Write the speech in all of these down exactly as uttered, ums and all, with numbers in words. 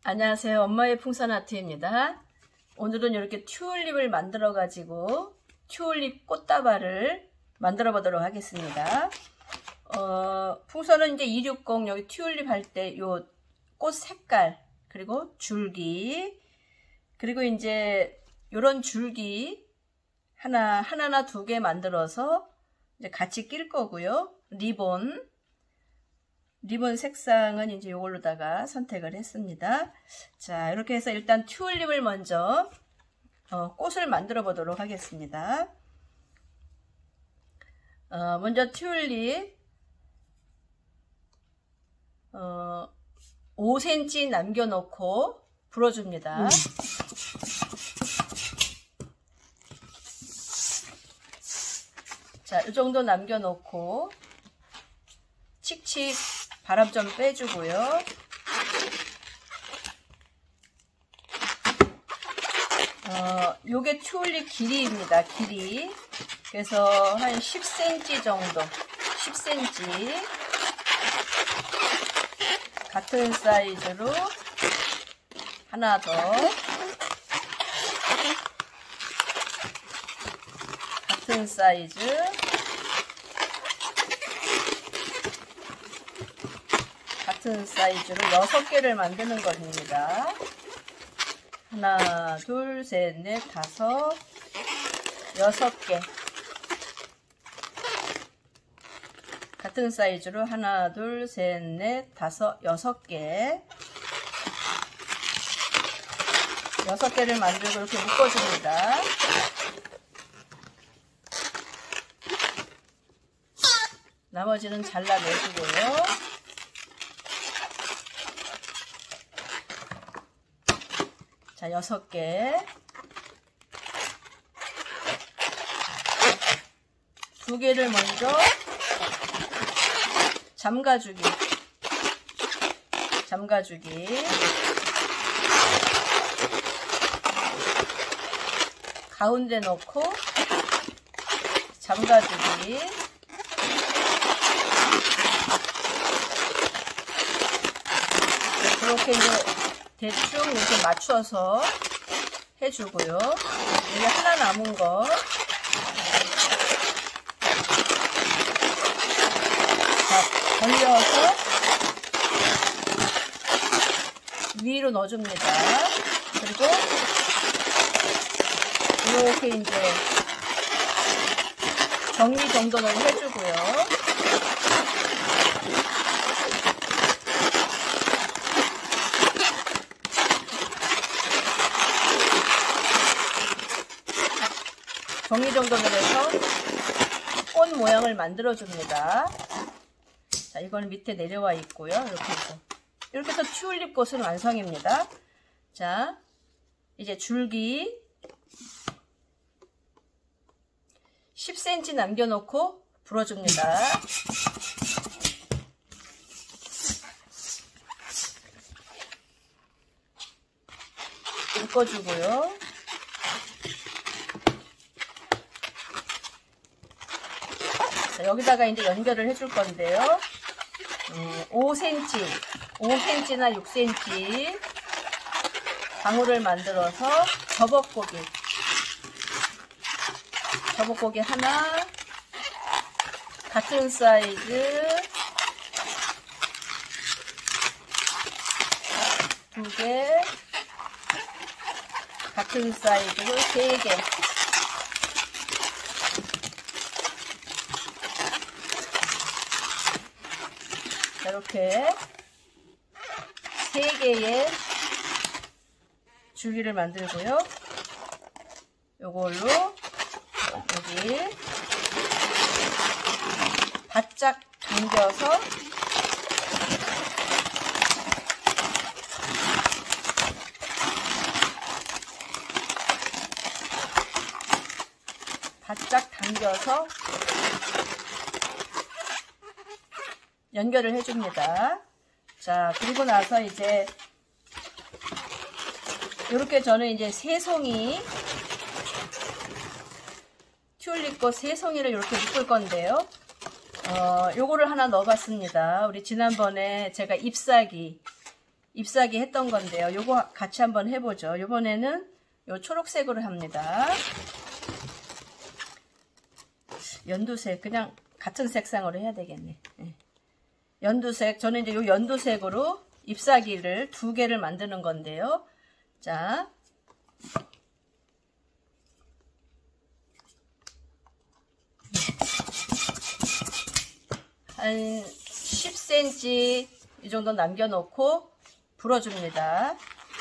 안녕하세요. 엄마의 풍선아트입니다. 오늘은 이렇게 튤립을 만들어 가지고 튤립 꽃다발을 만들어 보도록 하겠습니다. 어, 풍선은 이제 이백육십 여기 튤립 할 때 요 꽃 색깔 그리고 줄기 그리고 이제 요런 줄기 하나 하나나 두 개 만들어서 이제 같이 낄 거고요. 리본 리본 색상은 이제 이걸로다가 선택을 했습니다. 자, 이렇게 해서 일단 튤립을 먼저 어, 꽃을 만들어 보도록 하겠습니다. 어, 먼저 튤립 어, 오 센티미터 남겨놓고 불어줍니다. 음. 자, 이 정도 남겨놓고 칙칙 바람 좀 빼주고요. 어, 요게 튤립 길이입니다. 길이. 그래서 한 십 센티미터 정도. 십 센티미터. 같은 사이즈로 하나 더. 같은 사이즈. 같은 사이즈로 여섯 개를 만드는 겁니다. 하나, 둘, 셋, 넷, 다섯, 여섯 개. 같은 사이즈로 하나, 둘, 셋, 넷, 다섯, 여섯 개. 여섯 개를 만들고 이렇게 묶어줍니다. 나머지는 잘라내주고요. 자, 여섯 개. 두 개를 먼저 잠가주기. 잠가주기. 가운데 놓고 잠가주기. 그렇게 이제 대충 이렇게 맞춰서 해주고요. 여기 하나 남은 거 자, 벌려서 위로 넣어줍니다. 그리고 이렇게 이제 정리 정돈을 해주고요. 정리정돈을 해서 꽃 모양을 만들어 줍니다. 자, 이거는 밑에 내려와 있고요. 이렇게 해서 이렇게 해서 튤립 꽃은 완성입니다. 자, 이제 줄기 십 센티미터 남겨놓고 불어줍니다. 묶어주고요. 자, 여기다가 이제 연결을 해줄 건데요. 음, 오 센티미터, 오 센티미터나 육 센티미터 방울을 만들어서 저벅고기, 저벅고기 하나, 같은 사이즈 두 개, 같은 사이즈로 세 개. 이렇게 세 개의 줄기를 만들고요. 요걸로 여기 바짝 당겨서 바짝 당겨서 연결을 해줍니다. 자, 그리고 나서 이제 이렇게 저는 이제 세 송이 튤립꽃 세 송이를 이렇게 묶을 건데요. 어, 요거를 하나 넣어봤습니다. 우리 지난번에 제가 잎사귀 잎사귀 했던 건데요. 요거 같이 한번 해보죠. 요번에는 요 초록색으로 합니다. 연두색, 그냥 같은 색상으로 해야 되겠네. 네. 연두색, 저는 이제 요 연두색으로 잎사귀를 두 개를 만드는 건데요. 자, 한 십 센티미터 이 정도 남겨놓고 불어줍니다.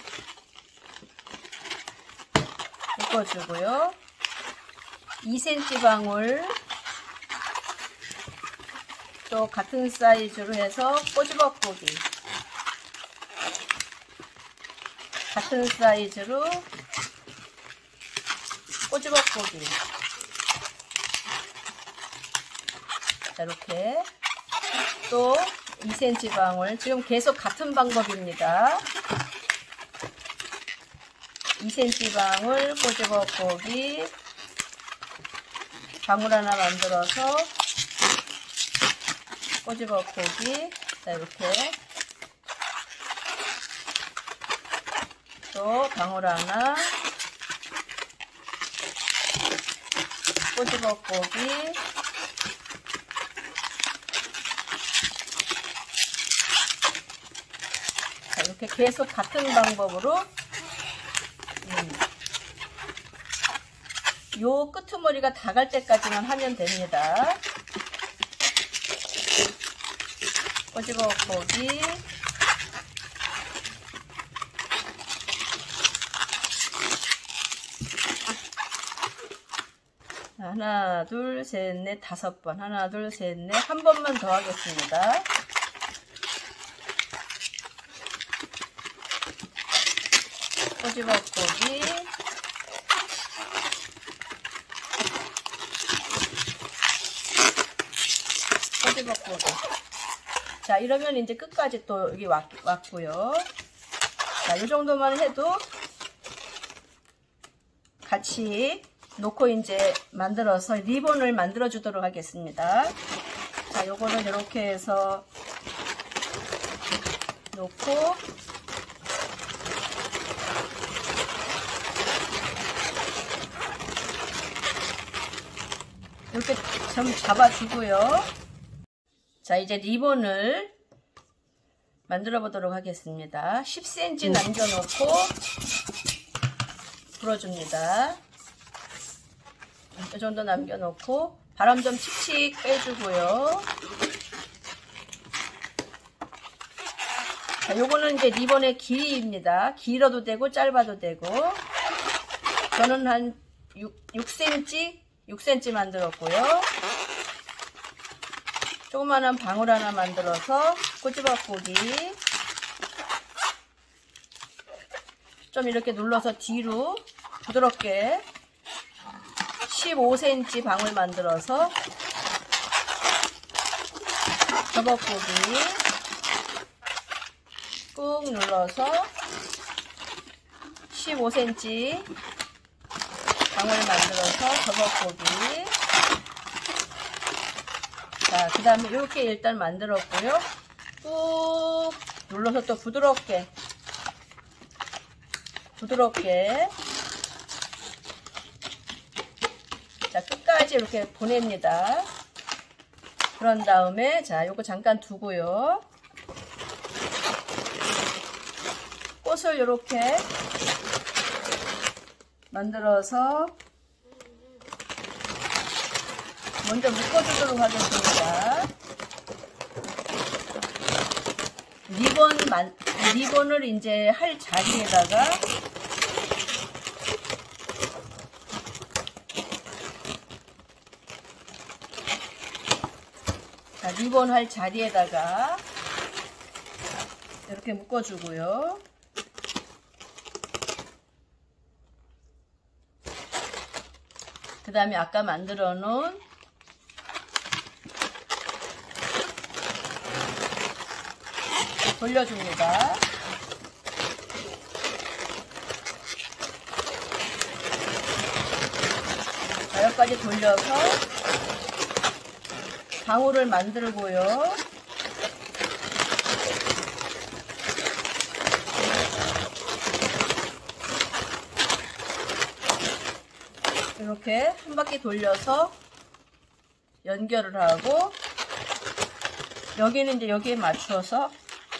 묶어주고요. 이 센티미터 방울 또 같은 사이즈로 해서 꼬집어보기, 같은 사이즈로 꼬집어보기. 자, 이렇게 또 이 센티미터 방울, 지금 계속 같은 방법입니다. 이 센티미터 방울 꼬집어보기, 방울 하나 만들어서 꼬집어보기. 자, 이렇게 또 방울 하나 꼬집어보기. 자, 이렇게 계속 같은 방법으로 음, 요 끄트머리가 다 갈 때까지만 하면 됩니다. 꼬집어보기. 하나, 둘, 셋, 넷, 다섯 번. 하나, 둘, 셋, 넷. 한 번만 더 하겠습니다. 꼬집어보기. 꼬집어보기. 자, 이러면 이제 끝까지 또 여기 왔, 왔고요. 자, 이 정도만 해도 같이 놓고 이제 만들어서 리본을 만들어 주도록 하겠습니다. 자, 요거는 이렇게 해서 놓고 이렇게 좀 잡아주고요. 자, 이제 리본을 만들어 보도록 하겠습니다. 십 센티미터 남겨놓고 불어줍니다. 이 정도 남겨놓고 바람 좀 칙칙 빼주고요. 자, 요거는 이제 리본의 길이입니다. 길어도 되고 짧아도 되고, 저는 한 육 센티미터, 육 센티미터 만들었고요. 조그만한 방울 하나 만들어서 꼬집어보기. 좀 이렇게 눌러서 뒤로 부드럽게 십오 센티미터 방울 만들어서 접어보기. 꾹 눌러서 십오 센티미터 방울 만들어서 접어보기. 자, 그 다음에 이렇게 일단 만들었고요. 꾹 눌러서 또 부드럽게 부드럽게 자, 끝까지 이렇게 보냅니다. 그런 다음에 자, 요거 잠깐 두고요. 꽃을 이렇게 만들어서 먼저 묶어주도록 하겠습니다. 리본 만, 리본을 이제 할 자리에다가 자, 리본 할 자리에다가 이렇게 묶어주고요. 그 다음에 아까 만들어 놓은 돌려줍니다. 자, 여기까지 돌려서 방울을 만들고요. 이렇게 한 바퀴 돌려서 연결을 하고, 여기는 이제 여기에 맞추어서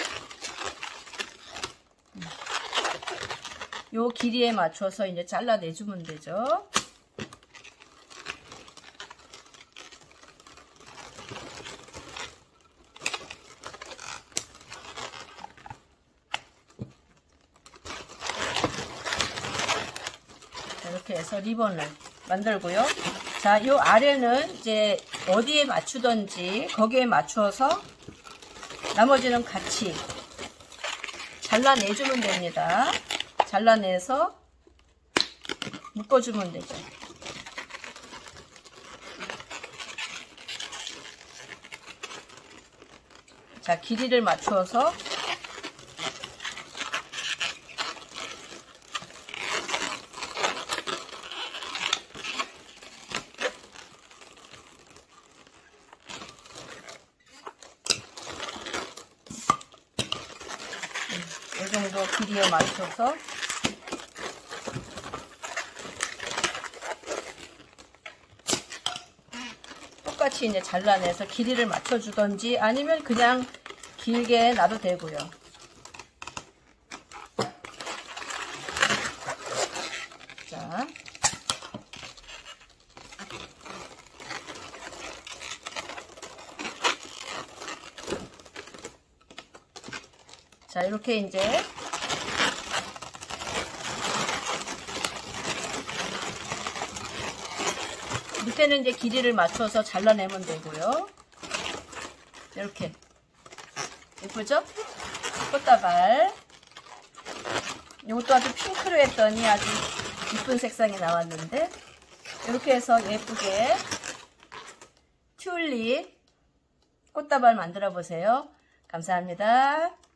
요 길이에 맞춰서 이제 잘라내주면 되죠. 이렇게 해서 리본을 만들고요. 자, 요 아래는 이제 어디에 맞추던지 거기에 맞추어서 나머지는 같이 잘라내주면 됩니다. 잘라내서 묶어주면 되죠. 자, 길이를 맞추어서 이 정도 길이에 맞춰서 똑같이 이제 잘라내서 길이를 맞춰주던지 아니면 그냥 길게 놔도 되고요. 자, 자 이렇게 이제 밑에는 이제 길이를 맞춰서 잘라내면 되고요. 이렇게 예쁘죠? 꽃다발. 이것도 아주 핑크로 했더니 아주 이쁜 색상이 나왔는데, 이렇게 해서 예쁘게 튤립 꽃다발 만들어 보세요. 감사합니다.